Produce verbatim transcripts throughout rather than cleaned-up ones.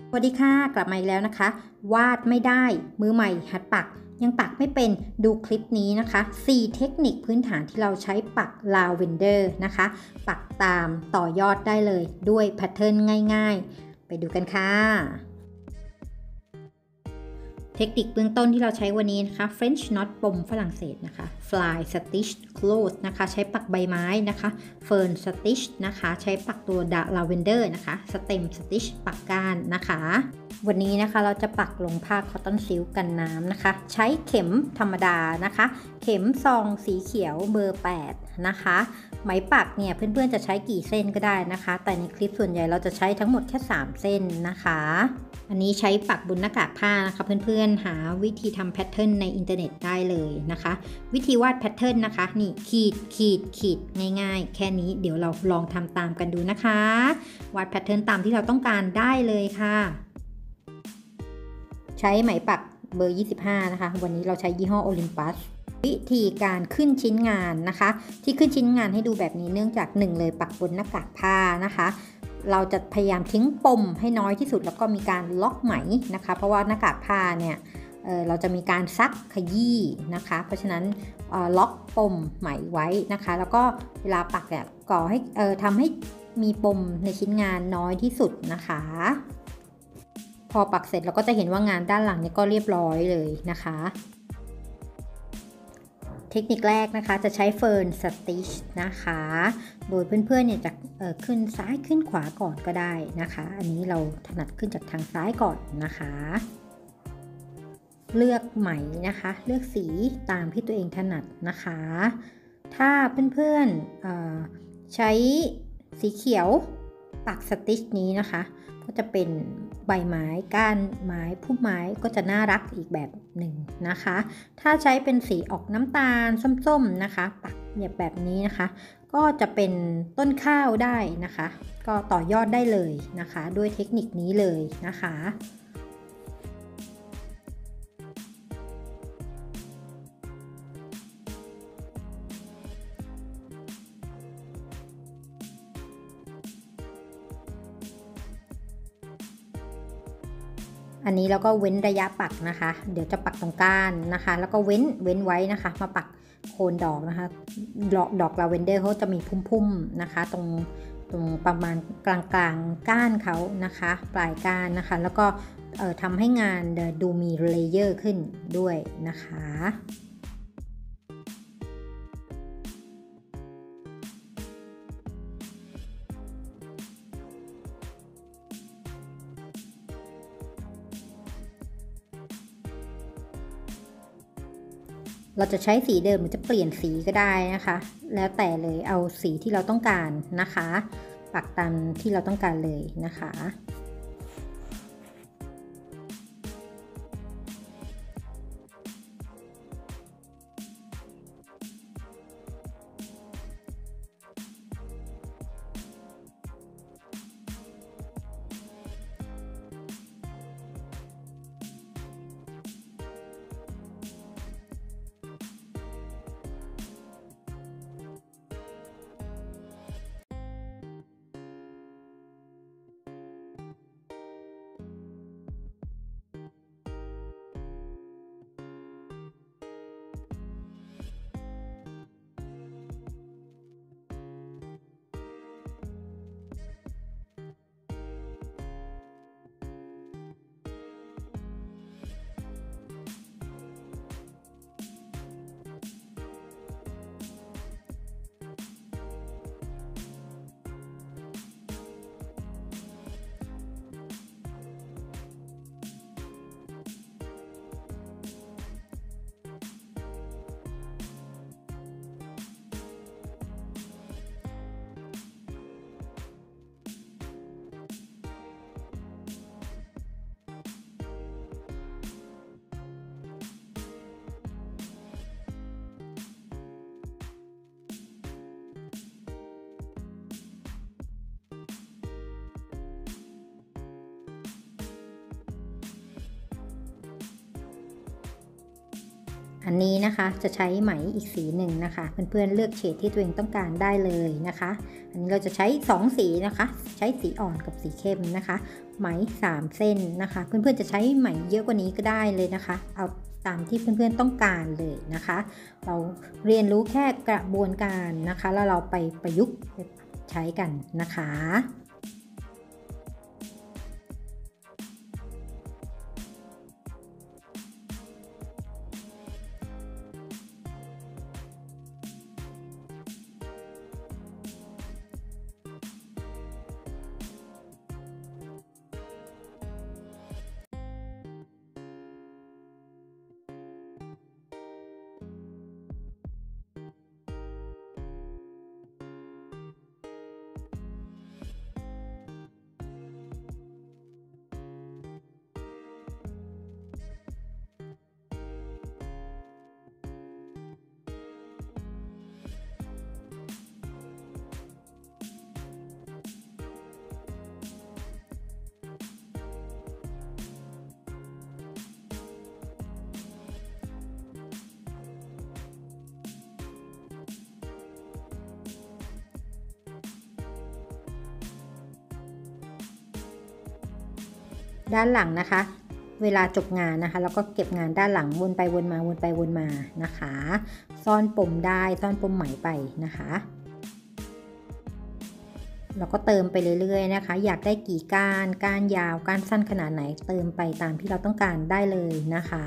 สวัสดีค่ะกลับมาอีกแล้วนะคะวาดไม่ได้มือใหม่หัดปักยังปักไม่เป็นดูคลิปนี้นะคะสี่เทคนิคพื้นฐานที่เราใช้ปักลาเวนเดอร์นะคะปักตามต่อยอดได้เลยด้วยแพทเทิร์นง่ายๆไปดูกันค่ะเทคนิคเบื้องต้นที่เราใช้วันนี้นะคะ French knot ปมฝรั่งเศสนะคะ Fly stitch close นะคะใช้ปักใบไม้นะคะ Fern stitch นะคะใช้ปักตัวลาเวนเดอร์นะคะ Stem stitch ปักก้านนะคะวันนี้นะคะเราจะปักลงผ้าคอตตอนซิลค์กันน้ำนะคะใช้เข็มธรรมดานะคะเข็มซองสีเขียวเบอร์แปดนะคะไหมปักเนี่ยเพื่อนๆจะใช้กี่เส้นก็ได้นะคะแต่ในคลิปส่วนใหญ่เราจะใช้ทั้งหมดแค่สามเส้นนะคะอันนี้ใช้ปักบนหน้ากากผ้านะคะเพื่อนๆหาวิธีทำแพทเทิร์นในอินเทอร์เน็ตได้เลยนะคะวิธีวาดแพทเทิร์นนะคะนี่ขีดขีดขีดง่ายๆแค่นี้เดี๋ยวเราลองทำตามกันดูนะคะวาดแพทเทิร์นตามที่เราต้องการได้เลยค่ะใช้ไหมปักเบอร์ยี่สิบห้านะคะวันนี้เราใช้ยี่ห้อโอลิมปัสวิธีการขึ้นชิ้นงานนะคะที่ขึ้นชิ้นงานให้ดูแบบนี้เนื่องจากหนึ่งเลยปักบนหน้ากากผ้านะคะเราจะพยายามทิ้งปมให้น้อยที่สุดแล้วก็มีการล็อกไหมนะคะเพราะว่าหน้ากากผ้าเนี่ย เอ่อ เราจะมีการซักขยี้นะคะเพราะฉะนั้นล็อกปมไหมไว้นะคะแล้วก็เวลาปักเนี่ยก่อให้เอ่อทำให้มีปมในชิ้นงานน้อยที่สุดนะคะพอปักเสร็จเราก็จะเห็นว่างานด้านหลังเนี่ยก็เรียบร้อยเลยนะคะเทคนิคแรกนะคะจะใช้เฟิร์นสติชนะคะโดยเพื่อนๆเนี่ยจะเอ่อขึ้นซ้ายขึ้นขวาก่อนก็ได้นะคะอันนี้เราถนัดขึ้นจากทางซ้ายก่อนนะคะเลือกไหมนะคะเลือกสีตามที่ตัวเองถนัดนะคะถ้าเพื่อนๆเอ่อใช้สีเขียวปักสติชนี้นะคะก็จะเป็นใบไม้ก้านไม้พุ่มไม้ก็จะน่ารักอีกแบบหนึ่งนะคะถ้าใช้เป็นสีออกน้ำตาลส้มๆนะคะปักแบบนี้นะคะก็จะเป็นต้นข้าวได้นะคะก็ต่อยอดได้เลยนะคะด้วยเทคนิคนี้เลยนะคะอันนี้แล้วก็เว้นระยะปักนะคะเดี๋ยวจะปักตรงก้านนะคะแล้วก็เว้นเว้นไว้นะคะมาปักโคนดอกนะคะดอกดอกลาเวนเดอร์เขาจะมีพุ่มๆนะคะตรงตรงประมาณกลางๆก้านเขานะคะปลายก้านนะคะแล้วก็เอ่อทำให้งานดูมีเลเยอร์ขึ้นด้วยนะคะเราจะใช้สีเดิมหรือจะเปลี่ยนสีก็ได้นะคะแล้วแต่เลยเอาสีที่เราต้องการนะคะปักตามที่เราต้องการเลยนะคะอันนี้นะคะจะใช้ไหมอีกสีหนึ่งนะคะเพื่อนๆเลือกเฉดที่ตัวเองต้องการได้เลยนะคะอันนี้เราจะใช้สองสีนะคะใช้สีอ่อนกับสีเข้มนะคะไหมสามเส้นนะคะเพื่อนๆจะใช้ไหมเยอะกว่านี้ก็ได้เลยนะคะเอาตามที่เพื่อนๆต้องการเลยนะคะเราเรียนรู้แค่กระบวนการนะคะแล้วเราไปประยุกต์ใช้กันนะคะด้านหลังนะคะเวลาจบงานนะคะแล้วก็เก็บงานด้านหลังวนไปวนมาวนไปวนมานะคะซ่อนปมได้ซ่อนปมไหมไปนะคะแล้วก็เติมไปเรื่อยๆนะคะอยากได้กี่ก้านก้านยาวก้านสั้นขนาดไหนเติมไปตามที่เราต้องการได้เลยนะคะ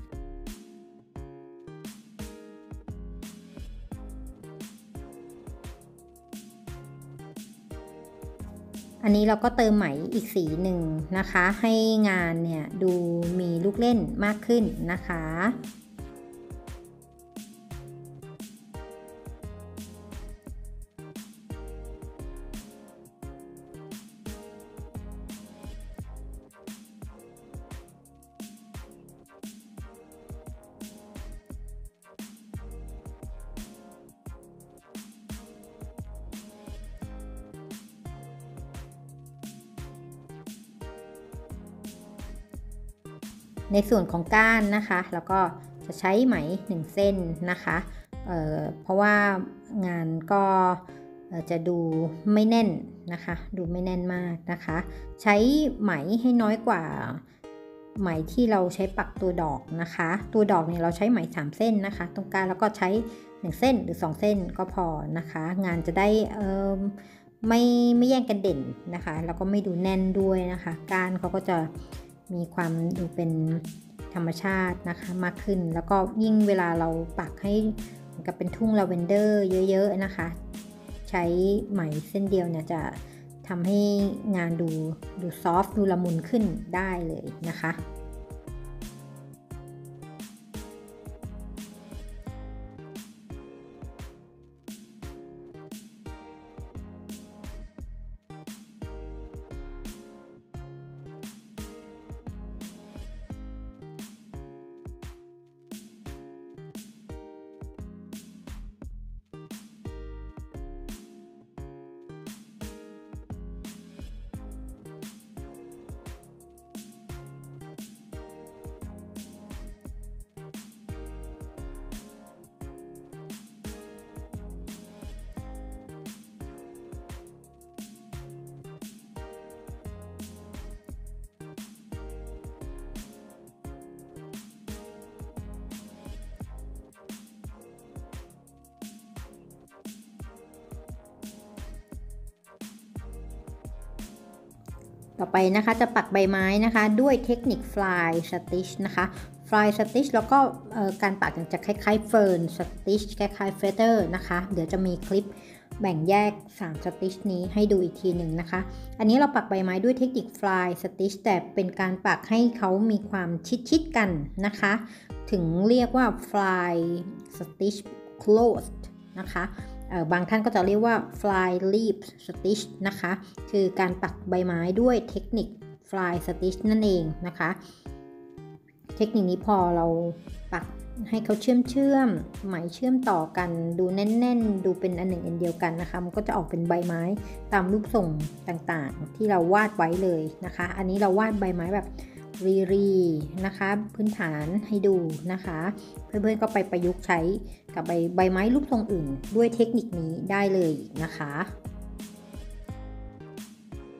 อันนี้เราก็เติมไหมอีกสีหนึ่งนะคะให้งานเนี่ยดูมีลูกเล่นมากขึ้นนะคะในส่วนของก้านนะคะแล้วก็จะใช้ไหมหนึ่งเส้นนะคะเอ่อเพราะว่างานก็จะดูไม่แน่นนะคะดูไม่แน่นมากนะคะใช้ไหมให้น้อยกว่าไหมที่เราใช้ปักตัวดอกนะคะตัวดอกเนี่ยเราใช้ไหมสามเส้นนะคะตรงกลางแล้วก็ใช้หนึ่งเส้นหรือสองเส้นก็พอนะคะงานจะได้เอ่อไม่ไม่แย่งกันเด่นนะคะแล้วก็ไม่ดูแน่นด้วยนะคะก้านเขาก็จะมีความดูเป็นธรรมชาตินะคะมากขึ้นแล้วก็ยิ่งเวลาเราปักให้เหมือนกับเป็นทุ่งลาเวนเดอร์เยอะๆนะคะใช้ไหมเส้นเดียวเนี่ยจะทำให้งานดูดูซอฟต์ดูละมุนขึ้นได้เลยนะคะ ต่อไปนะคะจะปักใบไม้นะคะด้วยเทคนิค fly stitch นะคะ fly stitch แล้วก็การปักจะคล้ายๆ fern stitch คล้ายๆ feather นะคะเดี๋ยวจะมีคลิปแบ่งแยกสาม stitch นี้ให้ดูอีกทีหนึ่งนะคะอันนี้เราปักใบไม้ด้วยเทคนิค fly stitch แต่เป็นการปักให้เขามีความชิดๆกันนะคะถึงเรียกว่า fly stitch closed นะคะบางท่านก็จะเรียกว่า fly leaf stitch นะคะคือการปักใบไม้ด้วยเทคนิค fly stitch นั่นเองนะคะเทคนิคนี้พอเราปักให้เขาเชื่อมเชื่อมไหมเชื่อมต่อกันดูแน่นๆดูเป็นอันหนึ่งอันเดียวกันนะคะมันก็จะออกเป็นใบไม้ตามรูปทรงต่างๆที่เราวาดไว้เลยนะคะอันนี้เราวาดใบไม้แบบรีรีนะคะพื้นฐานให้ดูนะคะเพื่อนๆก็ไปประยุกต์ใช้กับใบใบไม้รูปทรงอื่นด้วยเทคนิคนี้ได้เลยนะคะ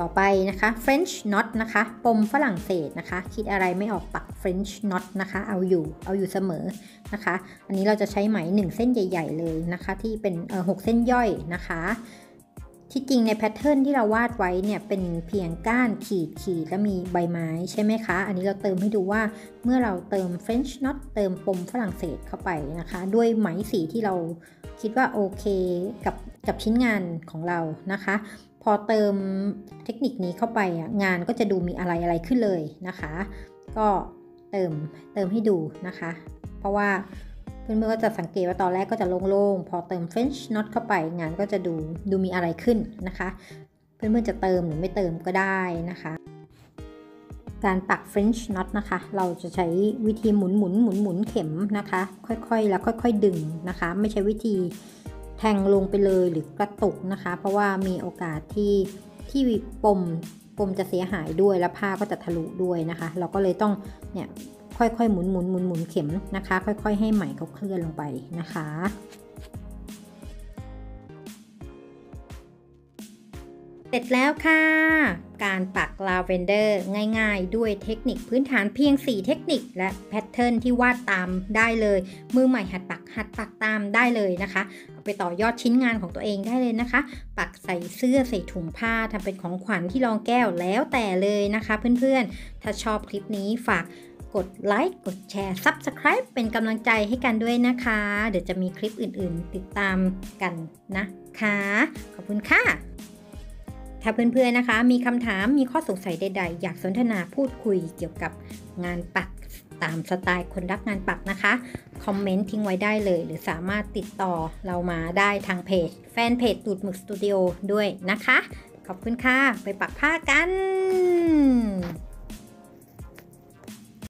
ต่อไปนะคะ French knot นะคะปมฝรั่งเศสนะคะคิดอะไรไม่ออกปัก French knot นะคะเอาอยู่เอาอยู่เสมอนะคะอันนี้เราจะใช้ไหมหนึ่งเส้นใหญ่ๆเลยนะคะที่เป็นเอ่อหกเส้นย่อยนะคะที่จริงในแพทเทิร์นที่เราวาดไว้เนี่ยเป็นเพียงก้านขีดขีดและมีใบไม้ใช่ไหมคะอันนี้เราเติมให้ดูว่าเมื่อเราเติม French knot เติมปมฝรั่งเศสเข้าไปนะคะด้วยไหมสีที่เราคิดว่าโอเคกับกับชิ้นงานของเรานะคะพอเติมเทคนิคนี้เข้าไปงานก็จะดูมีอะไรอะไรขึ้นเลยนะคะก็เติมเติมให้ดูนะคะเพราะว่าเพื่อนๆก็จะสังเกตว่าตอนแรกก็จะโล่งๆพอเติม French knot เข้าไปงานก็จะดูดูมีอะไรขึ้นนะคะเพื่อนๆจะเติมหรือไม่เติมก็ได้นะคะการปัก French knot นะคะเราจะใช้วิธีหมุนหมุนหมุนหมุนเข็มนะคะค่อยๆแล้วค่อยๆดึงนะคะไม่ใช่วิธีแทงลงไปเลยหรือกระตุกนะคะเพราะว่ามีโอกาสที่ที่ปมปมจะเสียหายด้วยและผ้าก็จะทะลุด้วยนะคะเราก็เลยต้องเนี่ยค่อยๆหมุนหมุนหมุนหมุนเข็มนะคะค่อยๆให้ไหมเขาเคลื่อนลงไปนะคะเสร็จแล้วค่ะการปักลาเวนเดอร์ง่ายๆด้วยเทคนิคพื้นฐานเพียงสี่เทคนิคและแพทเทิร์นที่วาดตามได้เลยมือใหม่หัดปักหัดปักตามได้เลยนะคะเอาไปต่อยอดชิ้นงานของตัวเองได้เลยนะคะปักใส่เสื้อใส่ถุงผ้าทำเป็นของขวัญที่รองแก้วแล้วแต่เลยนะคะเพื่อนๆถ้าชอบคลิปนี้ฝากกดไลค์กดแชร์ ซับสไครบ์ เป็นกำลังใจให้กันด้วยนะคะเดี๋ยวจะมีคลิปอื่นๆติดตามกันนะคะขอบคุณค่ะถ้าเพื่อนๆนะคะมีคำถามมีข้อสงสัยใดๆอยากสนทนาพูดคุยเกี่ยวกับงานปักตามสไตล์คนรักงานปักนะคะคอมเมนต์ทิ้งไว้ได้เลยหรือสามารถติดต่อเรามาได้ทางเพจแฟนเพจตูดหมึกสตูดิโอด้วยนะคะขอบคุณค่ะไปปักผ้ากัน